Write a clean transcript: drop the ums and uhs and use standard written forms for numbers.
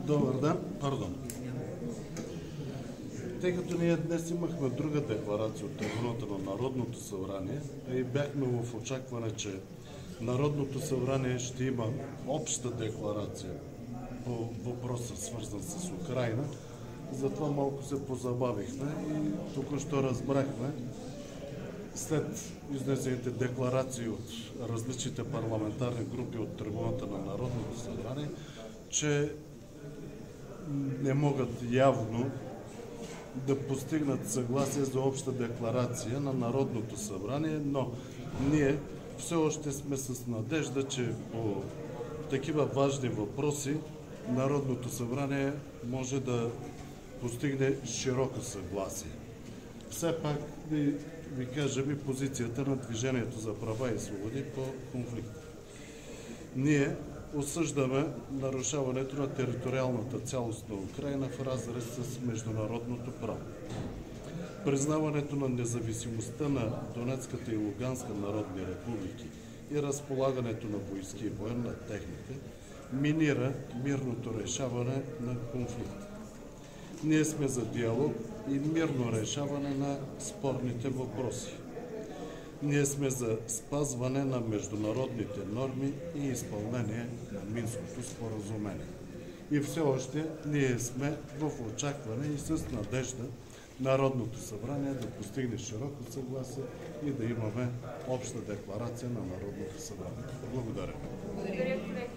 Добър ден, пардон. Тъй като ние днес имахме друга декларация от трибуната на Народното събрание и бяхме в очакване, че Народното събрание ще има обща декларация по въпроса, свързан с Украйна, затова малко се позабавихме и току-що разбрахме, след изнесените декларации от различните парламентарни групи от трибуната на Народното събрание, че не могат явно да постигнат съгласие за обща декларация на Народното събрание, но ние все още сме с надежда, че по такива важни въпроси Народното събрание може да постигне широко съгласие. Все пак ви кажем и позицията на Движението за права и свободи по конфликта. Ние осъждаме нарушаването на териториалната цялост на Украйна в разрез с международното право. Признаването на независимостта на Донецката и Луганска народни републики и разполагането на войски и военна техника минира мирното решаване на конфликта. Ние сме за диалог и мирно решаване на спорните въпроси. Ние сме за спазване на международните норми и изпълнение на Минското споразумение. И все още ние сме в очакване и с надежда Народното събрание да постигне широко съгласие и да имаме обща декларация на Народното събрание. Благодаря. Благодаря, колега.